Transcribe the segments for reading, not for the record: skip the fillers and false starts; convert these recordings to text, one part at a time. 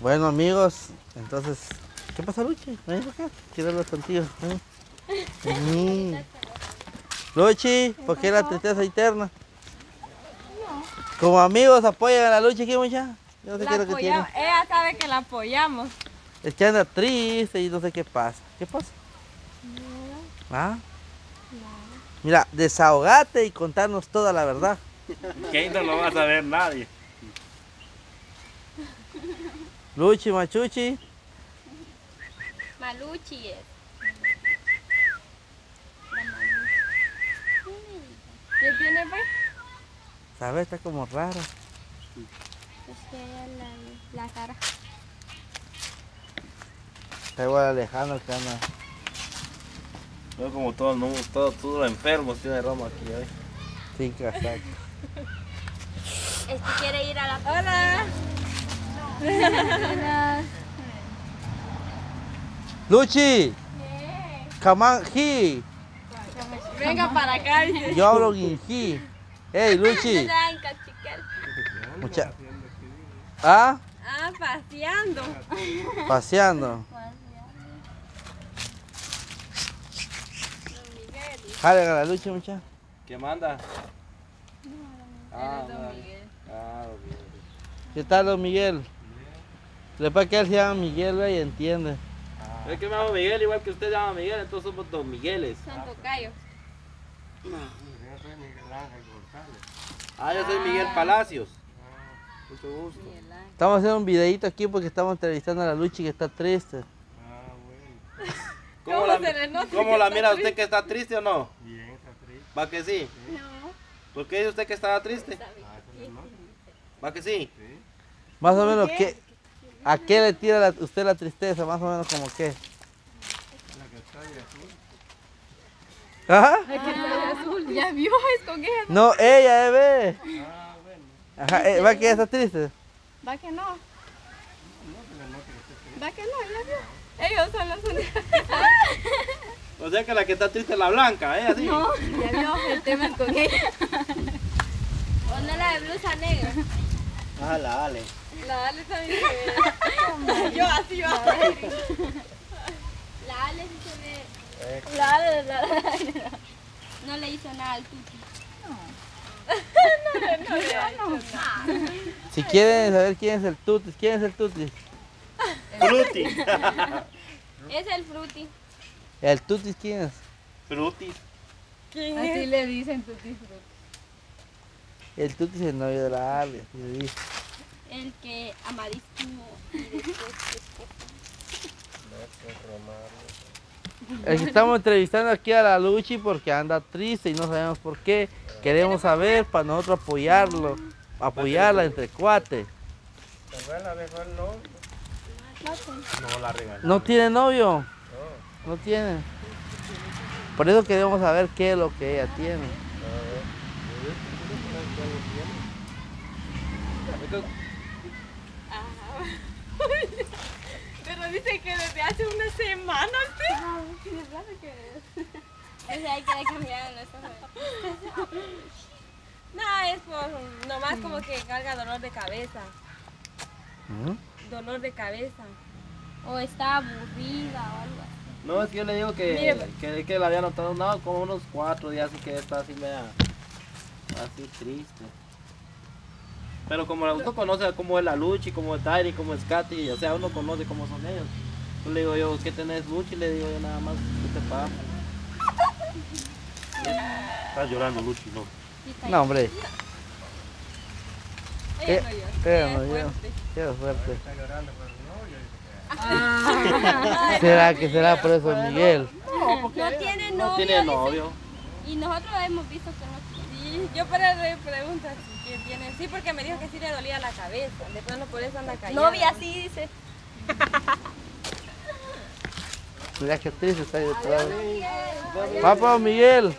Bueno, amigos, entonces, ¿qué pasa, Luchi? Ven acá, quiero hablar contigo. Luchi, ¿por qué la tristeza interna? Como amigos apoyan a la Luchi aquí, mucha. Yo no sé qué es lo que tiene. Ella sabe que la apoyamos. Es que anda triste y no sé qué pasa. ¿Qué pasa? ¿Ah? Mira, desahogate y contarnos toda la verdad. Que no lo va a saber nadie. Luchi, Machuchi. Maluchi es. ¿Qué tiene, pues? ¿Sabes? Está como rara. Es que la cara. Está igual Alejandro que anda. Yo como todos los enfermos tiene Roma aquí hoy. Sin casaca. Es que quiere ir a la piscina. Hola. Luchi. Come on, he. Venga para acá, dice. Yo hablo en he. Hey, Luchi. Mucha. ¿Ah? Ah, paseando. Paseando. Jale a la Luchi, mucha. ¿Qué manda? Don Miguel. Don Miguel. ¿Qué tal, don Miguel? Le pasa que él se llama Miguel, ve, y entiende. Es que me llamo Miguel, igual que usted se llama Miguel, entonces somos Don Migueles. Son tocayos. Yo soy Miguel Palacios. Mucho gusto. Estamos haciendo un videito aquí porque estamos entrevistando a la Luchi que está triste. ¿Cómo la mira usted que está triste o no? Bien, está triste. ¿Va que sí? No. ¿Por qué dice usted que estaba triste? ¿Va que sí? Más o menos, ¿a qué le tira usted la tristeza? Más o menos como qué. ¿Ajá? Azul. Ya vio, es con ella. No, ella, ve. Ajá, ¿va que ella está triste? Va que no. Va que no, ya vio. Ellos son los únicos. O sea que la que está triste es la blanca, ¿eh? Así. No, ya vio, el tema es con ella. Ponle la de blusa negra. La Ale. La Ale también se ve. Yo así va. La Ale sí se ve. La Ale, no le hizo nada al Tuti. No le ha hecho nada. Si quieren saber quién es el Tutis, ¿quién es el Tutis? Fruti. Es el Fruti. ¿El Tutis quién es? Frutis. ¿Quién Así es? le dicen Tutti Frutti. El Tutis es el novio de la Ale, así le dice. El que amadísimo y después El que estamos entrevistando aquí a la Luchi porque anda triste y no sabemos por qué. Queremos saber para nosotros apoyarla entre cuates. No la regaló. ¿No tiene novio? No tiene. Por eso queremos saber qué es lo que ella tiene. Pero dice que desde hace una semana, ¿sí? Es raro que es. Ese hay que cambiar en eso. No, es por nomás como que carga dolor de cabeza. Dolor de cabeza. O está aburrida o algo así. No, es que yo le digo que la había notado como unos 4 días y que está así media así triste. Pero como uno conoce cómo es la Luchi, cómo es Tairi, cómo es Katy, o sea, uno conoce cómo son ellos. Yo le digo yo, ¿qué tenés Luchi? Le digo yo nada más, ¿qué te pasa? Estás llorando Luchi, no. No, hombre. Ella no llora. Ella no es llora. fuerte. Qué fuerte. ¿Será que será por eso Miguel? No tiene novio. No tiene novio. Y nosotros hemos visto que no. Sí, yo para le pregunto si que tiene. Sí, porque me dijo que sí le dolía la cabeza. De plano por eso anda callada. Novia sí, dice. Mira qué triste está ahí detrás. Papá Miguel.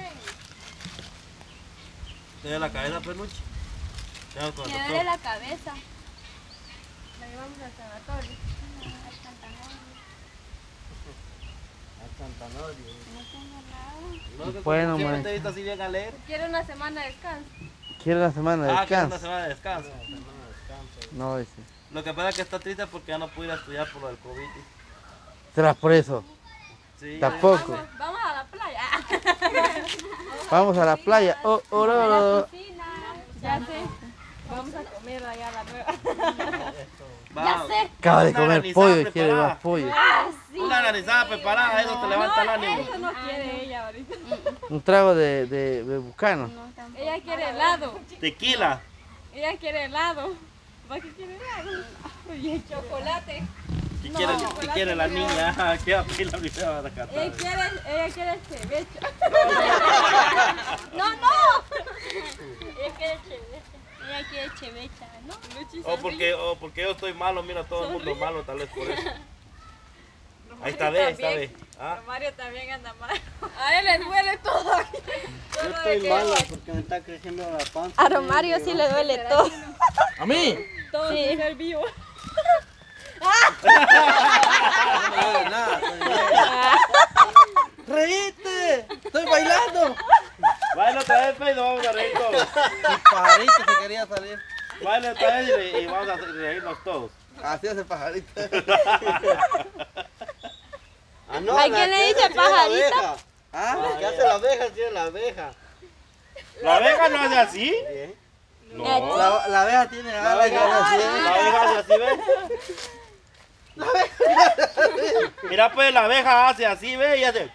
¿Tiene la cabeza, pues, Luchi? Le duele la cabeza. La llevamos al sanatorio. Al Santanorio. No tengo nada. Bueno, siempre man. te he visto así bien a leer. Quiere una semana de descanso. ¿Quiere una semana de Que es una descanso? semana de descanso. No, dice. Lo que pasa es que está triste porque ya no pudo ir a estudiar por lo del COVID. ¿Será por eso? Sí. Tampoco. Vamos a la playa. Vamos a la playa. Oh, oh, oh, oh. Ya sé. Vamos a comer allá a la nueva. Va. sé. Acaba de Una comer granizada pollo y quiere preparada. más pollo. Una granizada preparada, eso te levanta el ánimo. Eso no quiere ella ahorita. Un trago de bucano. Ella quiere helado. Tequila. Ella quiere helado. ¿Para qué quiere helado? Y el chocolate. ¿Qué No, quiere, ¿qué chocolate quiere la primero. niña? ¿Qué apila primero va a catar? Ella quiere ceviche. No. Ella quiere ceviche. Ella quiere ceviche, ¿no? O porque yo estoy malo, mira todo el mundo malo, tal vez por eso. Ahí está, ve, ahí está, ve. ¿Ah? Mario también anda mal. A él le duele todo. Yo estoy malo porque me está creciendo la panza. A Romario sí le duele todo. ¿A mí? Todo sí. Ser vivo. Nada. ¡Reíste! ¡Estoy bailando! Baila otra vez, pues, y nos vamos a reír todos. Mi pajarito se quería salir. Baila otra vez y vamos a reírnos todos. Así hace el pajarito. Ah, no, ¿A la quién le que dice hace sí es la pajarito? abeja. ¿Ah? La que hace la abeja sí es la abeja. ¿La abeja no hace así? Bien. No. La abeja tiene alas y ahora sí. La abeja hace así, ¿ves? Mira, pues la abeja hace así, ¿ves? Y hace.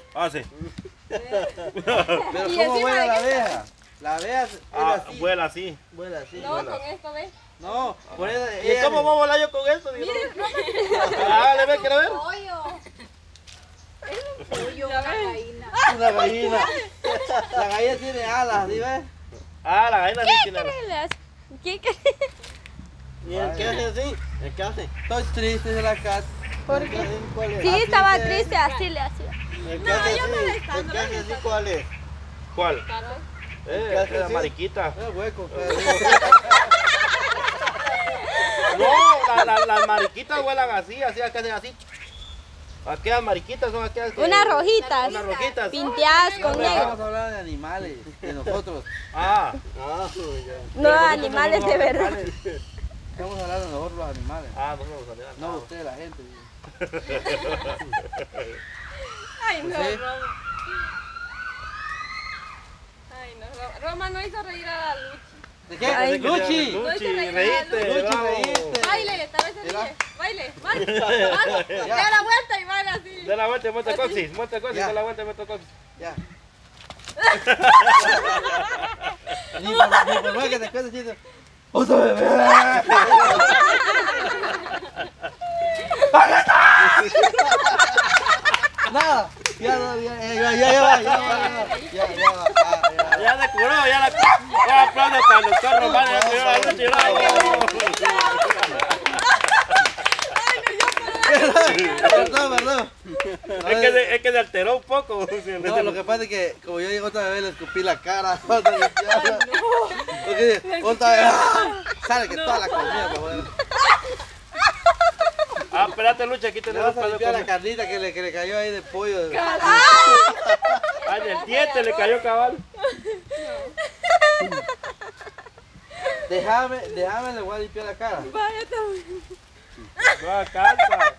Pero ¿Y ¿cómo encima vuela de la qué abeja? La abeja Ah, así. vuela así. Vuela así. No, con esto, ¿ves? No, por eso ¿Y cómo voy a volar yo con esto? Digo, ah, ¿le ves? ¿Quiero ver? Pollo. Es un pollo, una gallina. una gallina. La gallina tiene alas, ¿sí ves? Ah, la gallina sí tiene. ¿Qué crees? ¿Y el que hace así? ¿El que hace? Estoy triste de la casa. ¿Por qué? ¿Cuál es? Sí, Así estaba que- triste, así le hacía. El que No, hace yo así. molestando, El que hace así, ¿cuál es? ¿Cuál? ¿Qué hace La así? mariquita. Es hueco. No, las mariquitas vuelan así, así, acá hacen así. Aquellas mariquitas son aquellas que... Unas rojitas. Unas rojitas. Pinteadas con negro. Vamos a hablar de animales, de nosotros. Ah, Ah, ya. No, animales de verdad. Estamos hablando de nosotros los animales. ah, no me gustaría. No ustedes, la gente. Ay, no, Pues sí. Roma. Ay, no, Roma no hizo reír a la Luchi. ¿De qué? Ay. ¡Luchi! Luchi, No hizo reíste. reír a Luchi, bravo. reíste. Baile, tal vez se Mira. ríe. Baile, mano, da la vuelta y baila así. Da la vuelta y muestra coxis, muestra coxis, Ya. da la vuelta y muestra coxis. Ya. Ni por más que te cuentes chiste. ¡Otro bebé! Nada. Ya va. Ya se curó, ya la aplaude para el doctor Román. Perdón. Es que se alteró un poco. No, lo que pasa es que como yo llego otra vez le escupí la cara. Otra vez. Otra vez. Sale que toda la comida para afuera. Ah, espérate, Lucha, aquí Le tenemos vas a un pedo limpiar la con... carnita que le cayó ahí de pollo. Ah, en el diente le cayó cabal. Déjame, le voy a limpiar la cara. Vaya también. No alcanza.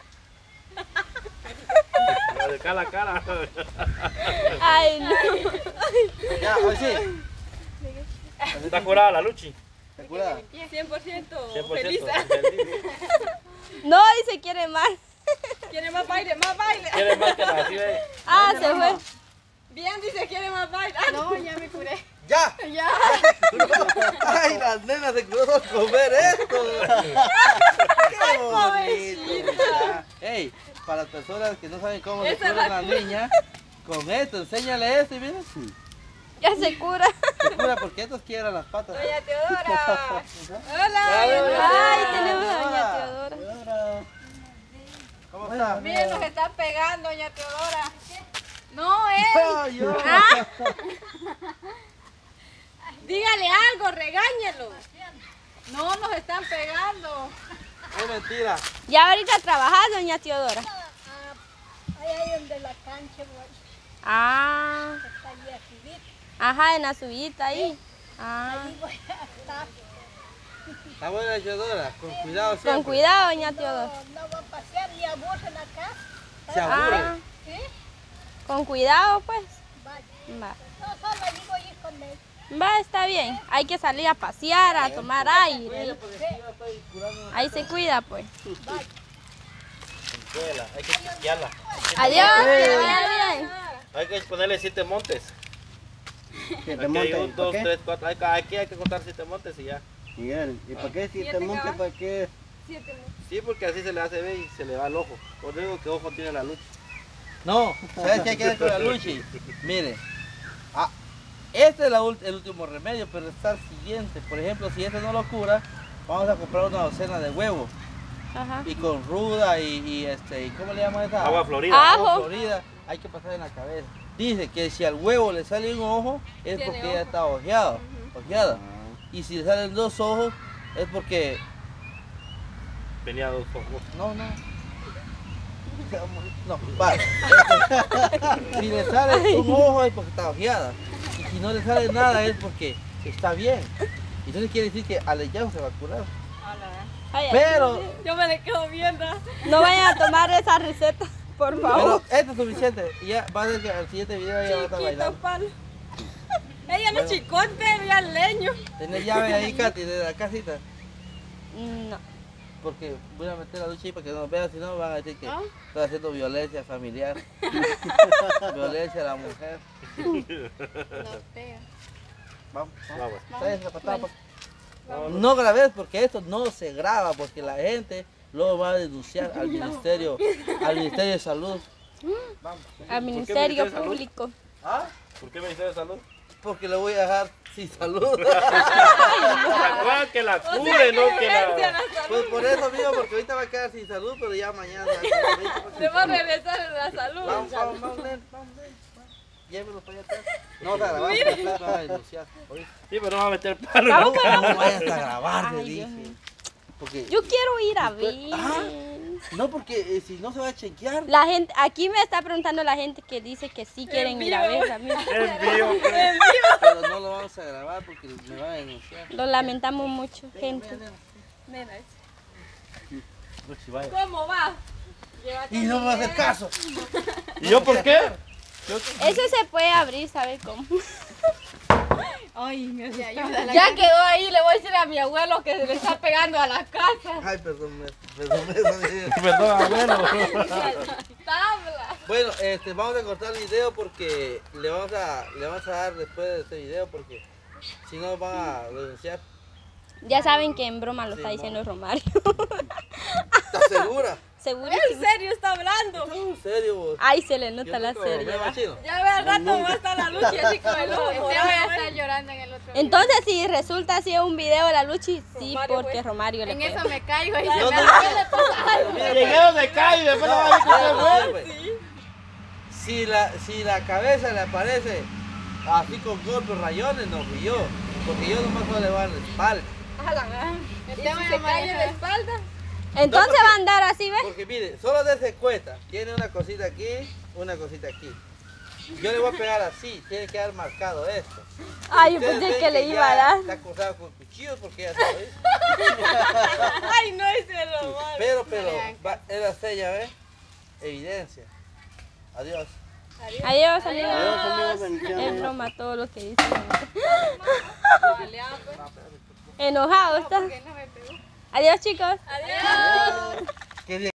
Le deja la cara. Ay, no. Ya, hoy sí. Está curada la Luchi. ¿Te cuidas? 100% 100% feliz. feliz. No, y se quiere más. Quiere más baile, más baile. Quiere más que la así, ve. Ah, se fue. Bien, dice quiere más baile. Ah, no, ya me curé. ¡Ya! Ya. ¡Ay, las nenas se curó comer esto! ¡Qué bonito! Ya. ¡Ey! Para las personas que no saben cómo se Esa es cura la la niña, con esto, enséñale esto y mira. Ya se cura. Se cura porque estos quiebran las patas. Doña Teodora. Hola. Ay, tenemos a Doña Teodora. ¿Cómo está? Miren, nos están pegando, Doña Teodora. No, Ay, yo. Ah. Dígale algo, regáñelo. No, nos están pegando. Es mentira. Ya ahorita trabajas, Doña Teodora. Ahí donde la cancha, güey, Ah. está allí arribita. Ajá, en la subidita ahí. Ah. Ahí voy a estar. Está buena echadora, con cuidado siempre. Con cuidado, doña Teodora. No va a pasear ni aburre en la casa. Se aburre. Ah, ¿Sí? con cuidado, pues. Vaya. Va. No, solo digo ir con él. Va, está bien. Hay que salir a pasear, a tomar aire. Ahí se cuida, pues. Escuela, hay que chequearla. Adiós, que vaya bien. Hay que ponerle 7 montes. Que te Aquí hay monte. 1, 2, 3, 4. Aquí hay que contar 7 montes y ya. Miguel, ¿y para qué si te monte? ¿Para qué? Sí, porque así se le hace ver y se le va el ojo. Por eso digo que ojo tiene la lucha. No, ¿sabes qué hay que hacer con la luchi? Mire, este es el último remedio, pero está el siguiente. Por ejemplo, si este no lo cura, vamos a comprar una docena de huevos. Ajá. Y con ruda y ¿cómo le llaman esa? Agua florida. Ajo. Agua florida, hay que pasar en la cabeza. Dice que si al huevo le sale un ojo, es Tiene porque ya ojo. está ojeada. Y si le salen 2 ojos, es porque... Tenía 2 ojos. No. No, vale. Si le sale un ojo es porque está ojeada. Y si no le sale nada es porque está bien. Entonces quiere decir que al echado se va a curar. Ay, Pero, yo me le quedo viendo. No vayan a tomar esa receta, por favor. pero esto es suficiente. Y ya va a ser que al siguiente video ya va a estar bailando. Palo. Ella no es chicote, ella es leño. ¿Tenés llave ahí, Katy, de la casita? No. Porque voy a meter la ducha ahí para que nos vean, si no van a decir que estoy haciendo violencia familiar. Violencia a la mujer. Vamos. Tráese la patada, pa. No grabes porque esto no se graba, porque la gente luego va a denunciar al Ministerio de Salud. Vamos. Al Ministerio Ministerio de Salud? Público. ¿Ah? ¿Por qué Ministerio de Salud? Porque le voy a dejar sin salud. Recuerda que la cure, no que la... Pues por eso mismo, porque ahorita va a quedar sin salud, pero ya mañana. Le va a regresar en la salud. Vamos, nen. Llévelo para allá atrás. No, está grabando, después van a denunciar. ¿Oíste? Sí, pero no va a meter palo. Vamos, No vayas a grabar, le Ay, Dios dije. mío. Porque, Yo quiero ir a ver. Ah. no, porque si no se va a chequear. La gente, aquí me está preguntando la gente que dice que sí quieren ir a ver. También. Es vivo, pues. Pero no lo vamos a grabar porque me van a denunciar. Lo lamentamos mucho, gente. Luchi, vaya. ¿Cómo va? Y no me va a hacer caso. ¿Y yo por qué? Eso se puede abrir, ¿sabe cómo? Ay, me asusta. Ya quedó ahí, le voy a decir a mi abuelo que se le está pegando a la casa. Ay, perdón. Perdón, abuelo. Tabla. Bueno, vamos a cortar el video porque le vamos a dar después de este video porque si no van a denunciar. Ya saben que en broma lo está Sí, diciendo Romario. ¿Estás segura? Segurísimo. ¿En serio está hablando? ¿En serio vos? Ay, se le nota la Yo nunca seriedad. bromeo, chino. Ya ve al rato va a estar la lucha así con el ojo. Este voy a estar llorando en el otro Entonces, si resulta así un video de la Luchi, sí, Romario, porque güey. Romario le En pega. eso me caigo y No, se no, me no. Llegué donde cae y después lo va a decir que fue. Si la cabeza le aparece así con golpes, rayones, no fui yo. Porque yo nomás solo le voy a dar la espalda. ¿Y si se cae en la espalda? Entonces va a andar así, ¿ves? Porque mire, solo de cuenta. Tiene una cosita aquí, una cosita aquí. Yo le voy a pegar así, tiene que dar marcado esto. Ay, yo Ustedes pensé ven que le ya iba a dar. Está cortado con cuchillos porque ya sabes. Ay, no, ese Romario. Pero, es la sella, ¿ves? Evidencia. Adiós. Adiós, Adiós, amigos, adiós. bendiciones. Es broma todo lo que dice. Enojado está. Adiós, chicos. Adiós. ¿Qué